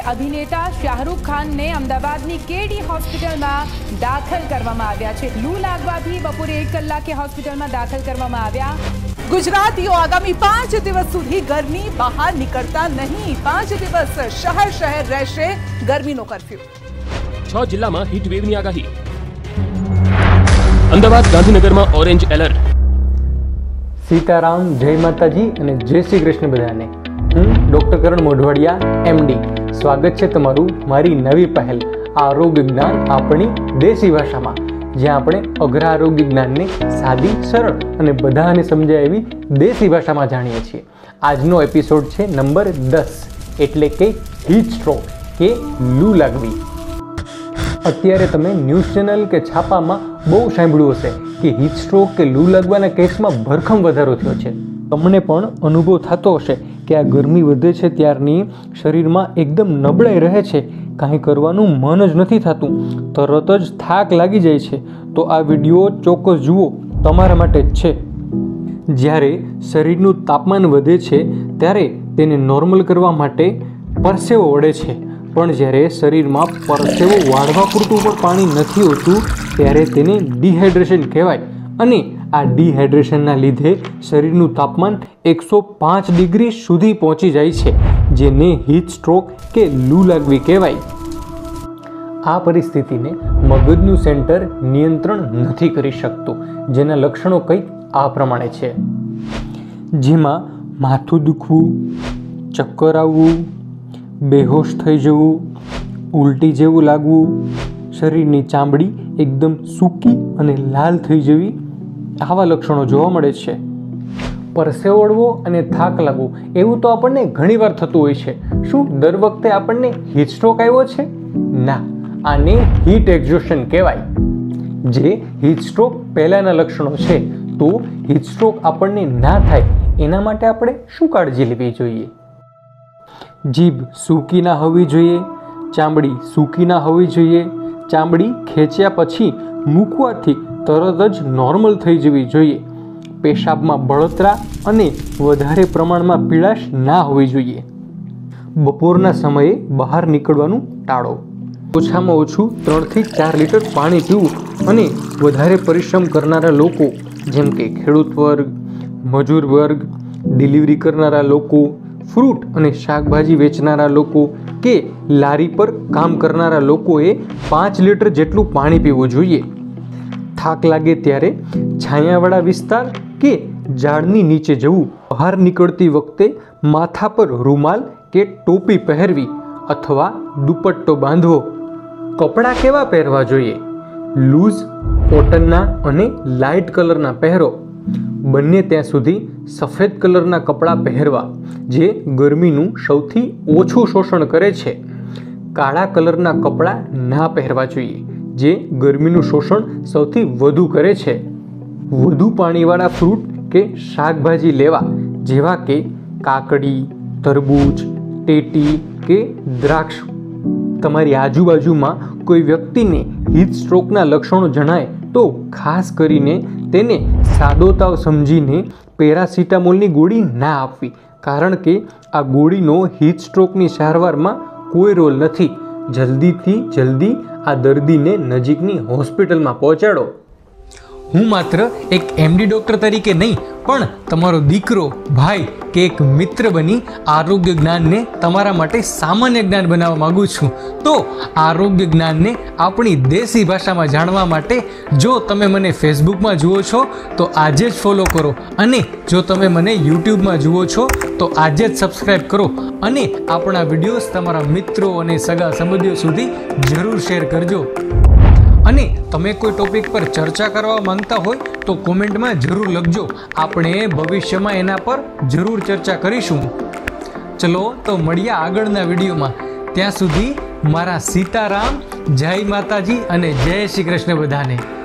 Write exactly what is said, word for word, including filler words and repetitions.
અભિનેતા શાહરૂખ ખાનને અમદાવાદની કેડી હોસ્પિટલમાં દાખલ કરવામાં આવ્યા છે। લૂ લાગવાથી બપોરે એક કલાકે હોસ્પિટલમાં દાખલ કરવામાં આવ્યા। ગુજરાતીઓ આગામી પાંચ દિવસ સુધી ઘરની બહાર નીકળતા નહીં। પાંચ દિવસ શહેર શહેર રહેશે ગરમીનો કર્ફ્યુ। છ જિલ્લામાં હીટ વેવની આગાહી। અમદાવાદ ગાંધીનગરમાં ઓરેન્જ એલર્ટ। सीताराम जय माताजी અને જય શ્રી કૃષ્ણ બધાને। હું ડોક્ટર કરણ મોઢવાડિયા એમડી સ્વાગત છે તમારું મારી નવી પહેલ આરોગ્ય જ્ઞાન આપણી દેશી ભાષામાં, જ્યાં આપણે અઘરા આરોગ્ય જ્ઞાનને સાદી સરળ અને બધાને સમજાય એવી દેશી ભાષામાં જાણીએ છીએ। આજનો એપિસોડ છે નંબર દસ, એટલે કે હીટ સ્ટ્રોક કે લૂ લાગવી। અત્યારે તમે ન્યૂઝ ચેનલ કે છાપામાં બહુ સાંભળ્યું હશે કે હીટ સ્ટ્રોક કે લૂ લાગવાના કેસમાં ભરખમ વધારો થયો છે। તમને પણ અનુભવ થતો હશે કે આ ગરમી વધે છે ત્યારની શરીરમાં એકદમ નબળાઈ રહે છે, કાંઈ કરવાનું મન જ નથી થતું, તરત જ થાક લાગી જાય છે। તો આ વિડીયો ચોક્કસ જુઓ, તમારા માટે જ છે। જ્યારે શરીરનું તાપમાન વધે છે ત્યારે તેને નોર્મલ કરવા માટે પરસેવો વળે છે, પણ જ્યારે શરીરમાં પરસેવો વાળવા પૂરતું પણ પાણી નથી હોતું ત્યારે તેને ડિહાઇડ્રેશન કહેવાય। અને આ ડિહાઇડ્રેશનના લીધે શરીરનું તાપમાન એકસો પાંચ ડિગ્રી સુધી પહોંચી જાય છે, જેને હીટ સ્ટ્રોક કે લૂ લાગવી કહેવાય। આ પરિસ્થિતિને મગજનું સેન્ટર નિયંત્રણ નથી કરી શકતું, જેના લક્ષણો કંઈક આ પ્રમાણે છે, જેમાં માથું દુખવું, ચક્કર આવવું, બેહોશ થઈ જવું, ઉલટી જેવું લાગવું, શરીરની ચામડી એકદમ સૂકી અને લાલ થઈ જવી, આવા લક્ષણો જોવા મળે છે। પરસેવો વળવો અને થાક લાગવો એવું તો આપણને ઘણીવાર થતું હોય છે। શું દર વખતે આપણને હીટ સ્ટ્રોક આવ્યો છે? ના, આને હીટ એક્ઝોશન કહેવાય। જે હીટ સ્ટ્રોક પહેલાંના લક્ષણો છે, તો હીટ સ્ટ્રોક આપણને ના થાય એના માટે આપણે શું કાળજી લેવી જોઈએ? જીભ સૂકી ના હોવી જોઈએ, ચામડી સૂકી ના હોવી જોઈએ, ચામડી ખેંચ્યા પછી મૂકવાથી તરત જ નોર્મલ થઈ જવી જોઈએ, પેશાબમાં બળતરા અને વધારે પ્રમાણમાં પીળાશ ના હોવી જોઈએ, બપોરના સમયે બહાર નીકળવાનું ટાળો, ઓછામાં ઓછું ત્રણથી ચાર લીટર પાણી પીવું, અને વધારે પરિશ્રમ કરનારા લોકો જેમ કે ખેડૂત વર્ગ, મજૂર વર્ગ, ડિલિવરી કરનારા લોકો, ફ્રૂટ અને શાકભાજી વેચનારા લોકો કે લારી પર કામ કરનારા લોકોએ પાંચ લીટર જેટલું પાણી પીવું જોઈએ। થાક લાગે ત્યારે છાયાવાળા વિસ્તાર કે ઝાડની નીચે જવું, બહાર નીકળતી વખતે માથા પર રૂમાલ કે ટોપી પહેરવી અથવા દુપટ્ટો બાંધવો। કપડાં કેવા પહેરવા જોઈએ? લૂઝ, કોટનના અને લાઇટ કલરના પહેરો। બને ત્યાં સુધી સફેદ કલરના કપડાં પહેરવા, જે ગરમીનું સૌથી ઓછું શોષણ કરે છે। કાળા કલરના કપડાં ના પહેરવા જોઈએ, જે ગરમીનું શોષણ સૌથી વધુ કરે છે। વધુ પાણીવાળા ફ્રૂટ કે શાકભાજી લેવા, જેવા કે કાકડી, તરબૂચ, ટેટી કે દ્રાક્ષ। તમારી આજુબાજુમાં કોઈ વ્યક્તિને હીટ સ્ટ્રોકના લક્ષણો જણાય તો ખાસ કરીને તેને સાદો તાવ સમજીને પેરાસિટામોલની ગોળી ના આપવી, કારણ કે આ ગોળીનો હીટ સ્ટ્રોકની સારવારમાં કોઈ રોલ નથી। જલ્દીથી જલ્દી આ દર્દીને નજીકની હોસ્પિટલમાં પહોંચાડો। હું માત્ર એક એમડી ડૉક્ટર તરીકે નહીં, પણ તમારો દીકરો, ભાઈ કે એક મિત્ર બની આરોગ્ય જ્ઞાનને તમારા માટે સામાન્ય જ્ઞાન બનાવવા માગું છું। તો આરોગ્ય જ્ઞાનને આપણી દેશી ભાષામાં જાણવા માટે જો તમે મને ફેસબુકમાં જુઓ છો તો આજે જ ફોલો કરો, અને જો તમે મને યુટ્યુબમાં જુઓ છો તો આજે જ સબસ્ક્રાઈબ કરો, અને આપણા વિડીયોઝ તમારા મિત્રો અને સગા સંબંધીઓ સુધી જરૂર શેર કરજો। અને તમે કોઈ ટોપિક પર ચર્ચા કરવા માંગતા હોય તો કોમેન્ટમાં જરૂર લખજો, આપણે ભવિષ્યમાં એના પર જરૂર ચર્ચા કરીશું। ચલો તો મળીએ આગળના વિડીયોમાં, ત્યાં સુધી મારા સીતારામ, જય માતાજી અને જય શ્રી કૃષ્ણ બધાને।